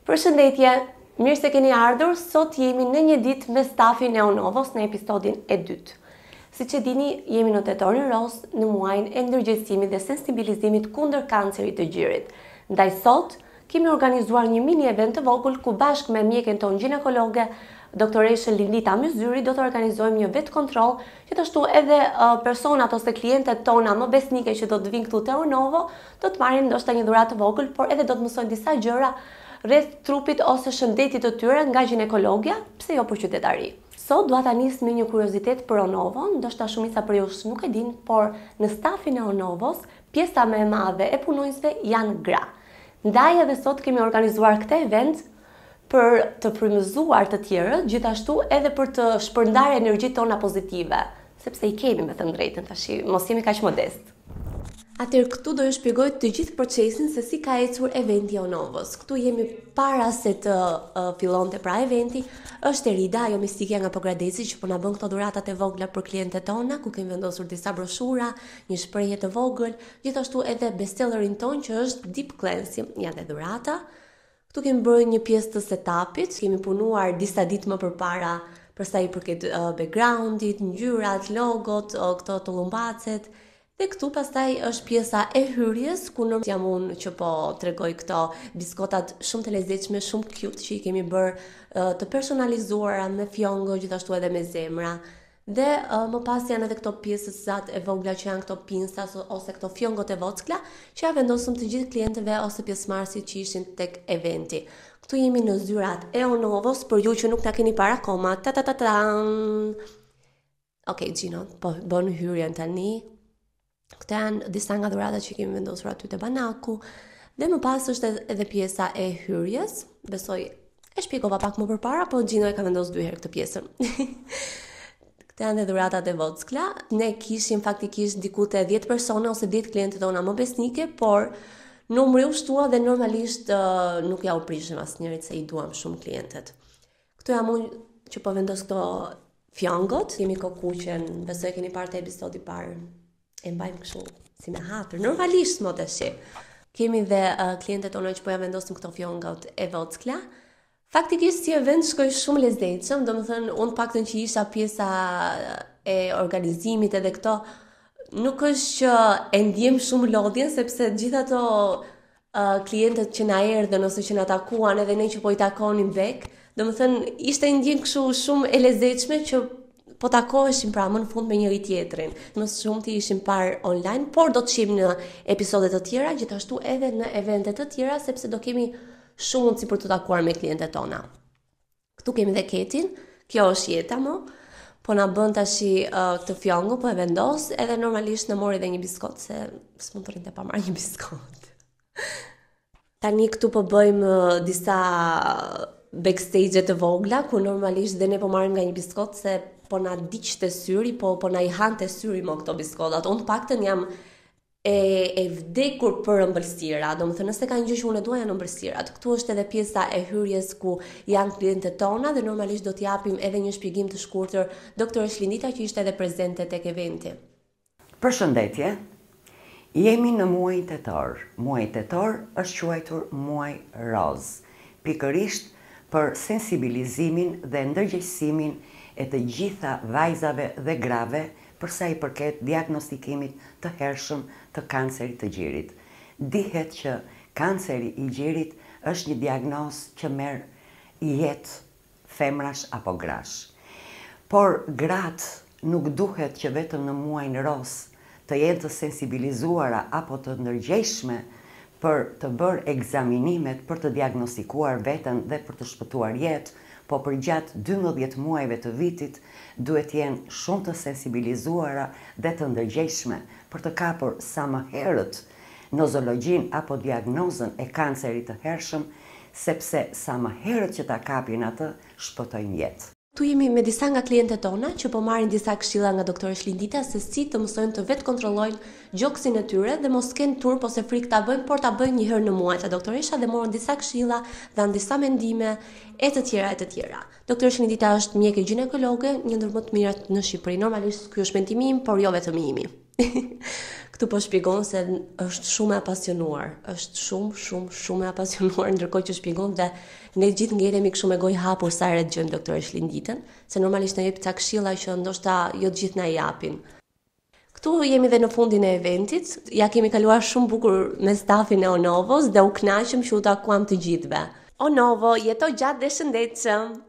Përshëndetje, mirë se keni ardhur. Sot jemi në një ditë me stafin e Onovos në episodin e dytë. Siç e dini, jemi në Tetori Rozë në muajin e ndërgjegjësimit dhe sensibilizimit kundër kancerit të gjirit. Ndaj sot kemi organizuar një mini event të vogël ku bashkë me mjekën tonë ginekologe, Dr.Lindita Myzyri, do të organizojmë një vetëkontroll, gjithashtu edhe personat ose klientet tona më besnike që do të vinë këtu te Onovo, do të marrin ndoshta një dhuratë të vogël, por edhe do të mësojnë disa gjëra rreth trupit ose shëndetit të tyre nga ginekologja, pse jo për qytetari. Sot dua ta nis me një kuriozitet për Onovo, ndoshta shumica për ju nuk e din, por në stafin e Onovos, pjesa më e madhe e punonjësve janë gra. Ndaj edhe sot kemi organizuar këtë event për të frymëzuar të tjerët, gjithashtu edhe për të shpërndarë energjitë tona pozitive, sepse i kemi me thënë drejtën tash, mos jemi kaq modest. Atëherë këtu do ju shpjegoj të gjithë procesin se si ka ecur eventi i Onovos. Këtu jemi para se të fillonte pra eventi, është Erida, ajo mistikja nga Kujdesi që po na bën këto dhuratat e vogla për klientet tona, ku kemi vendosur disa broshura, një shprehje të vogël, gjithashtu edhe bestsellerin ton që është Deep Cleansing, janë dhe dhurata. Këtu kemi bërë një pjesë të setupit, kemi punuar disa ditë më përpara për sa i përket backgroundit, ngjyrat, logot, këto tullumbacet. Dhe këtu pastaj është pjesa e hyrjes, ku normalisht jam unë që po tregoj këto biskotat shumë të lezetshme, shumë cute që i kemi bërë të personalizuara me fjongo, gjithashtu edhe me zemra. Dhe më pas janë edhe këto pjesësat e vogla që janë këto pinsa ose këto fjongot e vockla që ja vendosëm të gjithë klientëve ose pjesëmarrësit që ishin tek eventi. Këtu jemi në zyrat e Onovos, për ju që nuk na keni parë akoma. Okej, Gino, po bën hyrjen tani. Këto janë disa nga dhuratat që kemi vendosur aty te banaku. Dhe më pas është edhe pjesa e hyrjes. Besoj e shpjegova pak më përpara, po Gino e ka vendosur 2 herë këtë pjesën. Këto janë dhe dhuratat e vockla. Ne kishim faktikisht diku te 10 persona ose 10 klientë tona më besnike, por numri u shtua dhe normalisht nuk ja u prishëm asnjërit se i duam shumë klientët. Këtu jam unë që po vendos këto fjongot. Kemi kokuqen, besoj keni parë te episodi i parë. E mbajmë kështu si me hatër, normalisht më tash. Kemi dhe klientet tona që po ja vendosim këto fjongot e vockla. Faktikisht si event shkoi shumë lezetshëm, domethënë unë paktën që isha pjesa e organizimit edhe këto, nuk është që e ndjem shumë lodhjen, sepse gjithë ato klientët që na erdhën ose që na takuan edhe ne që po i takonim bek, domethënë ishte ndjen kështu shumë e lezetshme që po takoheshim pra më në fund me njëri tjetrin. Më shumë ti ishim parë online, por do të shihim në episode të tjera, gjithashtu edhe në evente të tjera, sepse do kemi shumë mundësi për të takuar me klientët tona. Këtu kemi dhe ketin, kjo është jeta më, po na bën tash këtë fjongo, po e vendos, edhe normalisht na mori edhe një biskot, se s'mund të rrinte pa marrë një biskot. Tani këtu po bëjmë disa backstage të vogla, ku normalisht dhe ne po marrim nga një biskot, se po na diqte syri, po na i hante syri më këto biskotat. Unë paktën jam e vdekur për ëmbëlsira. Domethënë nëse ka një gjë që unë dua janë ëmbëlsirat. Këtu është edhe pjesa e hyrjes ku janë klientët tona dhe normalisht do t'japim edhe një shpjegim të shkurtër Dr.Lindita që ishte edhe prezente tek eventi. Përshëndetje. Jemi në muajin tetor. Muaji tetor është quajtur muaj rozë, pikërisht për sensibilizimin dhe ndërgjegjësimin e të gjitha vajzave dhe grave përsa i përket diagnostikimit të hershëm të kancerit të gjirit. Dihet që kanceri i gjirit është një diagnozë që merr jetë femrash apo grash. Por gratë nuk duhet që vetëm në muajin rozë të jenë të sensibilizuara apo të ndërgjegjshme për të bërë ekzaminimet për të diagnostikuar veten dhe për të shpëtuar jetë, po për gjatë 12 muajve të vitit duhet jenë shumë të sensibilizuara dhe të ndërgjegjshme për të kapur sa më herët nozologjin apo diagnozën e kancerit të hershëm, sepse sa më herët që ta kapin atë, shpëtojnë jetë. Tu jemi me disa nga klientët tona që po marrin disa këshilla nga Dr.Lindita se si të mësojnë të vetëkontrollojnë gjoksin e tyre dhe mos kenë turp ose frikë ta bëjnë, por ta bëjnë një herë në muaj. Ta doktoresha dhe morën disa këshilla, dhanë disa mendime e të tjera e të tjera. Dr.Lindita është mjekë ginekologe, një ndër më të mirat në Shqipëri. Normalisht ky është mendimi im, por jo vetëm imi. Këtu po shpjegon se është shumë e apasionuar, është shumë e apasionuar, ndërkohë që shpjegon dhe ne gjithë ngelemi kështu me gojë hapur sa herë dëgjojmë doktoresh Linditën, se normalisht na jep ca këshilla që ndoshta jo të gjithë na i japin. Këtu jemi dhe në fundin e eventit, ja kemi kaluar shumë bukur me stafin e Onovos dhe u kënaqëm që u takuam të gjithëve. Onovo, jeto gjatë dhe shëndetshëm!